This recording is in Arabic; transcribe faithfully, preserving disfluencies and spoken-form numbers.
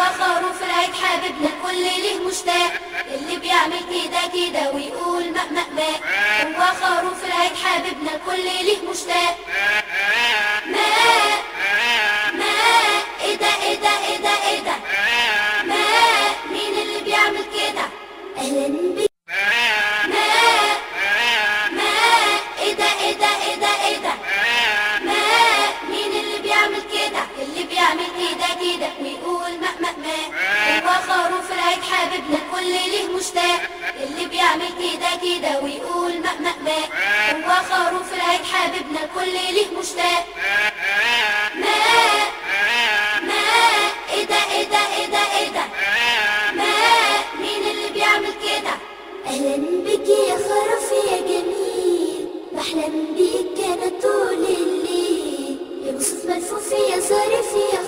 خروف العيد حبيبنا الكل ليه مشتاق، اللي بيعمل كده كده ويقول ماء ماء ماء. هو خروف العيد حبيبنا الكل ليه مشتاق. ماء ماء ايه ده ايه ده ايه ده ايه ده ماء، مين اللي بيعمل كده؟ اهلا بك. ماء ماء ايه ده ايه ده ايه ده ايه ده ماء، مين اللي بيعمل كده؟ اللي بيعمل كده كده ويقول ماء ماء ماء. هو خروف العيد حبيبنا الكل ليه مشتاق، اللي بيعمل كده كده ويقول ماء ماء ماء. هو خروف العيد حبيبنا الكل ليه مشتاق. ماء ماء ايه ده ايه ده ايه ده ايه ده ماء، مين اللي بيعمل كده؟ اهلا بك يا خروف يا جميل، بحلم بيك انا طول الليل، يا بصوت ملفوف يا ظريف يا